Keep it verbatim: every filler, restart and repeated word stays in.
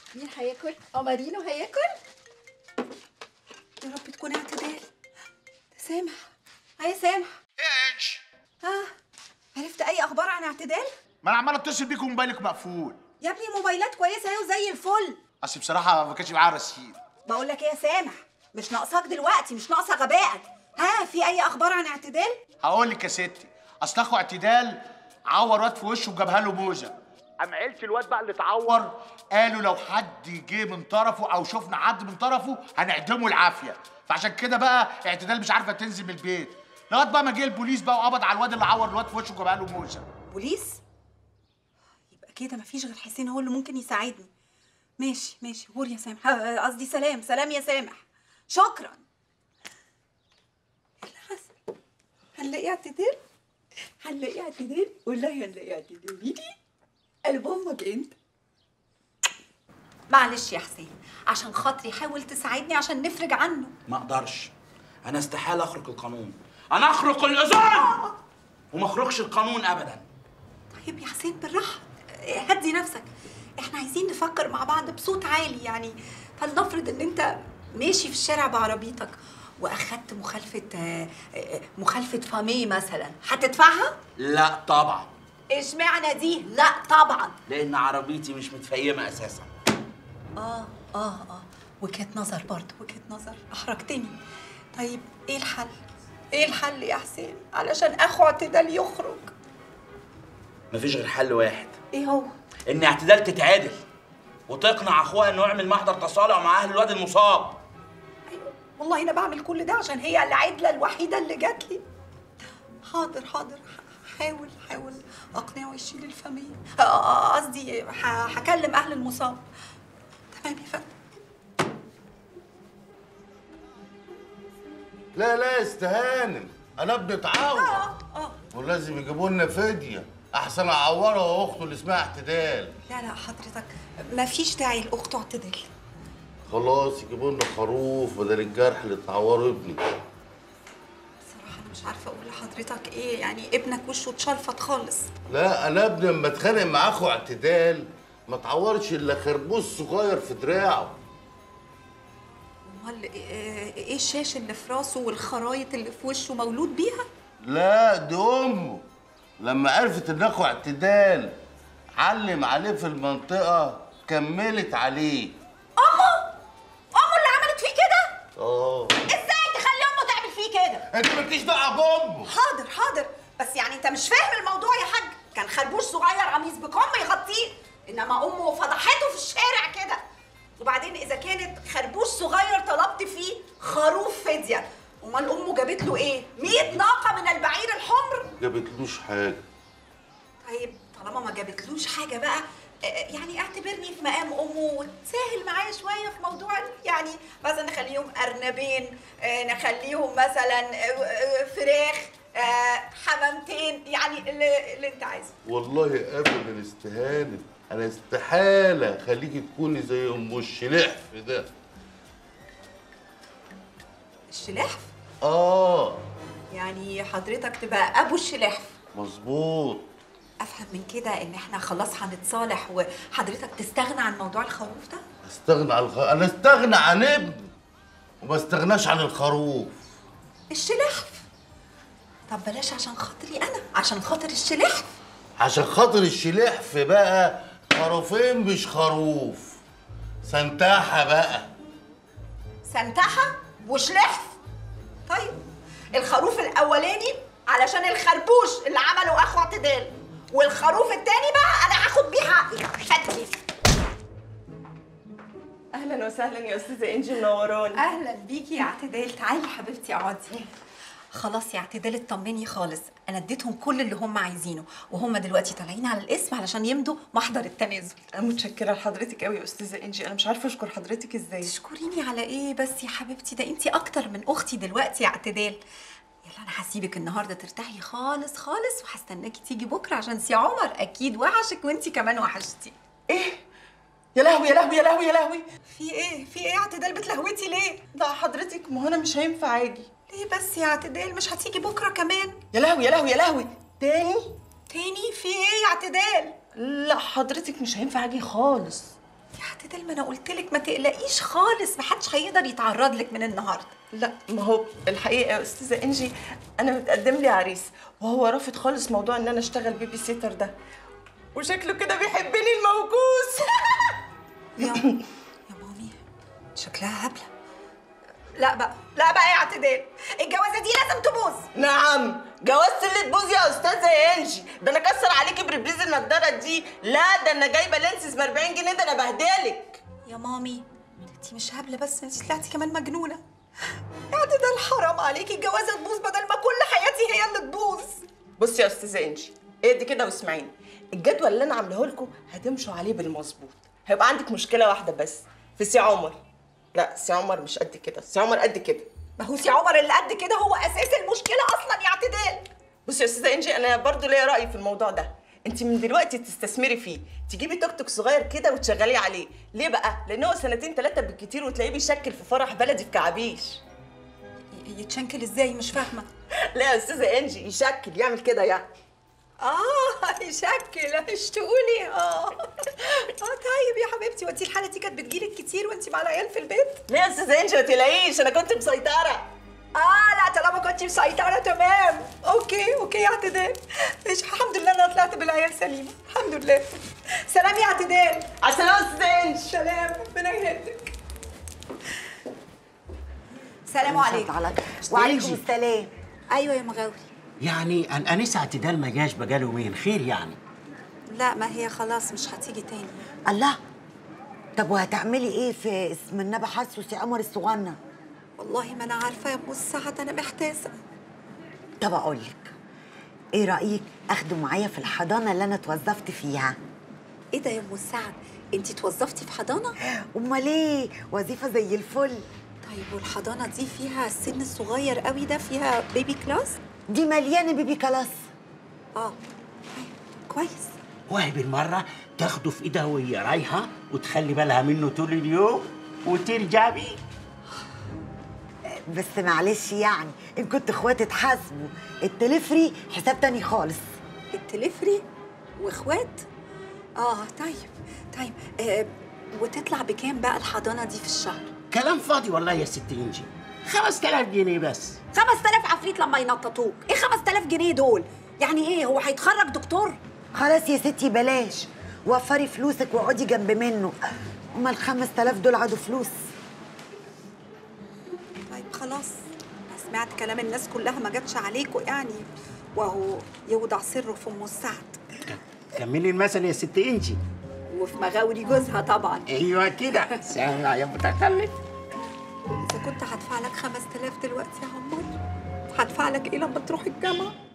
مين هياكل؟ قمرينو هياكل؟ يا رب تكون اعتدال. ده سامح. هيا سامح. ايه يا انش؟ ها عرفت اي اخبار عن اعتدال؟ ما انا عمال اتصل بيك وموبايلك مقفول. يا ابني موبايلات كويسه اهي وزي الفل. اصل بصراحه ما كانش معايا رصيد. بقول لك ايه يا سامح، مش ناقصاك دلوقتي، مش ناقصه غبائك. ها في اي اخبار عن اعتدال؟ هقول لك يا ستي، اصل اخو اعتدال عور واد في وشه وجابها له موزه. قام عيلة الواد بقى اللي اتعور قالوا لو حد جه من طرفه او شفنا حد من طرفه هنعدمه العافيه، فعشان كده بقى اعتدال مش عارفه تنزل من البيت لغايه بقى ما جه البوليس بقى وقبض على الواد اللي عور الواد في وشه وجابها له موزه. بوليس؟ يبقى كده مفيش غير حسين هو اللي ممكن يساعدني. ماشي ماشي غور يا سامح، قصدي سلام سلام يا سامح. شكرا. اللي حصل هنلاقي اعتدال؟ هنلاقي اعتدال؟ والله هنلاقي اعتدال. يجي قلب امك انت. معلش يا حسين، عشان خاطري حاول تساعدني عشان نفرج عنه. ما اقدرش، انا استحاله اخرق القانون، انا اخرق الاذان وما اخرقش القانون ابدا. طيب يا حسين بالراحه، هدي نفسك، احنا عايزين نفكر مع بعض بصوت عالي. يعني فلنفرض ان انت ماشي في الشارع بعربيتك واخدت مخالفه مخالفه فامي مثلا، هتدفعها؟ لا طبعا. اشمعنى دي؟ لا طبعا. لان عربيتي مش متفيمه اساسا. اه اه اه وجهة نظر برضه، وجهة نظر. احرجتني. طيب ايه الحل؟ ايه الحل يا حسين علشان اخو اعتدال يخرج؟ مفيش غير حل واحد. ايه هو؟ ان اعتدال تتعادل وتقنع اخوها انه يعمل محضر تصالح مع اهل الواد المصاب. ايوه والله انا بعمل كل ده عشان هي العدله الوحيده اللي جات لي. حاضر حاضر، حاول حاول اقنعه يشيل الفاميليا، قصدي هكلم اهل المصاب. تمام يا فندم. لا لا استهانم، انا ابني اتعور اه اه ولازم يجيبوا لنا فديه احسن اعورها واخته اللي اسمها اعتدال. لا لا حضرتك مفيش داعي لاخته اعتدال. خلاص يجيبوا لنا خروف بدل الجرح اللي اتعوره ابني. بصراحه انا مش عارفه اقول لحضرتك ايه، يعني ابنك وشه اتشلفط خالص. لا انا ابني لما اتخانق مع اخو اعتدال ما اتعورش الا خربوش صغير في دراعه. امال ايه الشاش اللي في راسه والخرايط اللي في وشه مولود بيها؟ لا دي امه لما عرفت ان اخو اعتدال علم عليه في المنطقه كملت عليه. امه؟ امه اللي عملت فيه كده؟ اه. ازاي تخلي امه تعمل فيه كده؟ انت مالكيش دعوه بامه. حاضر حاضر، بس يعني انت مش فاهم الموضوع يا حاج. كان خربوش صغير قميص بكم يغطيه، انما امه فضحته في الشارع كده. وبعدين اذا كانت خربوش صغير طلبت فيه خروف فديه، امال امه جابت له ايه؟ مية ناقه من البعير الحمر؟ جابتلوش حاجه. طيب طالما ما جابتلوش حاجه بقى، يعني اعتبرني في مقام امه وتساهل معايا شويه في موضوع، يعني مثلا نخليهم ارنبين، نخليهم مثلا فراخ، حمامتين، يعني اللي, اللي انت عايزه. والله ابدا استهانت، انا استحاله اخليكي تكوني زي ام الشلحف ده. الشلحف؟ اه يعني حضرتك تبقى ابو الشلحف؟ مظبوط. افهم من كده ان احنا خلاص هنتصالح وحضرتك تستغنى عن موضوع الخروف ده؟ استغنى عن الخ... انا استغنى عن ابني وما استغناش عن الخروف. الشلحف؟ طب بلاش عشان خاطري انا، عشان خاطر الشلحف. عشان خاطر الشلحف بقى خروفين مش خروف، سنتاحه بقى. سنتحه وشلحف؟ طيب الخروف الاولاني علشان الخربوش اللي عمله اخو اعتدال، والخروف التاني بقى انا هاخد بيه حقي. فتلي. اهلا وسهلا يا استاذه انجي، منوراني. اهلا بيكي يا اعتدال، تعالي حبيبتي اقعدي. خلاص يا اعتدال اطمني خالص، انا اديتهم كل اللي هم عايزينه وهم دلوقتي طالعين على الاسم علشان يمضوا محضر التنازل. انا متشكره لحضرتك قوي يا استاذه انجي، انا مش عارفه اشكر حضرتك ازاي. تشكريني على ايه بس يا حبيبتي؟ ده انتي اكتر من اختي دلوقتي يا اعتدال. يلا انا هسيبك النهارده ترتاحي خالص خالص، وهستناكي تيجي بكره عشان سي عمر اكيد وحشك وانتي كمان وحشتي. ايه؟ يا لهوي يا لهوي يا لهوي يا لهوي. في ايه؟ في ايه يا اعتدال بتلهوتي ليه؟ لا حضرتك ما هو انا مش هينفع اجي. ليه بس يا اعتدال؟ مش هتيجي بكره كمان؟ يا لهوي يا لهوي يا لهوي. تاني؟ تاني؟ في ايه يا اعتدال؟ لا حضرتك مش هينفع اجي خالص. يا اعتدال، ما انا قلت لك ما تقلقيش خالص، ما حدش هيقدر يتعرض لك من النهارده. لا، ما هو الحقيقه يا استاذه انجي انا متقدم لي عريس وهو رافض خالص موضوع ان انا اشتغل بيبي سيتر ده، وشكله كده بيحبني الموجوز. يا يا مامي شكلها هبله. لا بقى، لا بقى يا اعتدال، الجوازه دي لازم تبوظ. نعم، جوازة اللي تبوظ يا استاذه انجي؟ ده انا كسر عليكي بربريز النضاره دي. لا ده انا جايبه لانسز ب أربعين جنيه، ده انا بهدلك. يا مامي انتي مش هبله بس، انتي طلعتي كمان مجنونه. يا اعتدال حرام عليكي، الجوازه تبوظ بدل ما كل حياتي هي اللي تبوظ. بصي يا استاذه انجي، اهدي كده واسمعيني. الجدول اللي انا عاملاه لكم هتمشوا عليه بالمظبوط. هيبقى عندك مشكله واحده بس في سي عمر. لا سي عمر مش قد كده، سي عمر قد كده. ما هو سي عمر اللي قد كده هو اساس المشكله اصلا يا اعتدال. بصي يا استاذه انجي، انا برضو ليا راي في الموضوع ده. انت من دلوقتي تستثمري فيه، تجيبي توك توك صغير كده وتشغليه عليه. ليه بقى؟ لان هو سنتين ثلاثه بالكتير وتلاقيه بيشكل في فرح بلدي في كعابيش. يتشنكل ازاي؟ مش فاهمه. لا يا استاذه انجي، يشكل يعمل كده يعني. اه يشكل، مش تقولي اه. اه طيب يا حبيبتي، وانتي الحاله دي كانت بتجيلك كتير وانتي مع العيال في البيت؟ ليه يا استاذه انجي؟ ما تقلقيش، انا كنت مسيطره. اه لا طالما كنتي مسيطره تمام. اوكي اوكي يا اعتدال، مش الحمد لله انا طلعت بالعيال سليمه، الحمد لله. سلام يا اعتدال. على السلامه يا استاذه انجي. سلام، ربنا يهدك. سلام عليكم. وعليكم السلام. ايوه يا مغاوري. يعني الانسه اعتدال ما جاش بقاله يومين، خير يعني؟ لا ما هي خلاص مش هتيجي تاني. الله، طب وهتعملي ايه في اسم النبي حسوس يا قمر الصغنن؟ والله ما انا عارفه يا ام السعد، انا محتاسه. طب اقول لك، ايه رايك اخده معايا في الحضانه اللي انا اتوظفت فيها؟ ايه ده يا ام السعد، انتي اتوظفتي في حضانه؟ امال ايه، وظيفه زي الفل. طيب والحضانه دي فيها السن الصغير قوي ده، فيها بيبي كلاس؟ دي مليانه بيبي كلاس. اه كويس. وهي بالمره تاخده في ايدها وهي رايحه وتخلي بالها منه طول اليوم وترجع بيه. بس معلش يعني، ان كنت اخواتي تحاسبوا، التلفري حساب تاني خالص. التلفري واخوات؟ اه طيب طيب. آه وتطلع بكام بقى الحضانه دي في الشهر؟ كلام فاضي والله يا ست انجي، خمسة آلاف جنيه بس. خمسة آلاف عفريت لما ينططوك؟ ايه خمسة آلاف جنيه دول؟ يعني ايه، هو هيتخرج دكتور؟ خلاص يا ستي بلاش، وفري فلوسك واقعدي جنب منه. امال الخمس تلاف دول عادوا فلوس. طيب خلاص، أنا سمعت كلام الناس كلها ما جاتش عليكوا يعني، وهو يوضع سره في ام السعد. كملي المثل يا ست انجي. وفي مغاوري جوزها طبعا. ايوه كده، سامع يا متخلف. اذا كنت هدفع لك خمسة آلاف دلوقتي يا عمار، هدفع لك ايه لما تروح الجامعه؟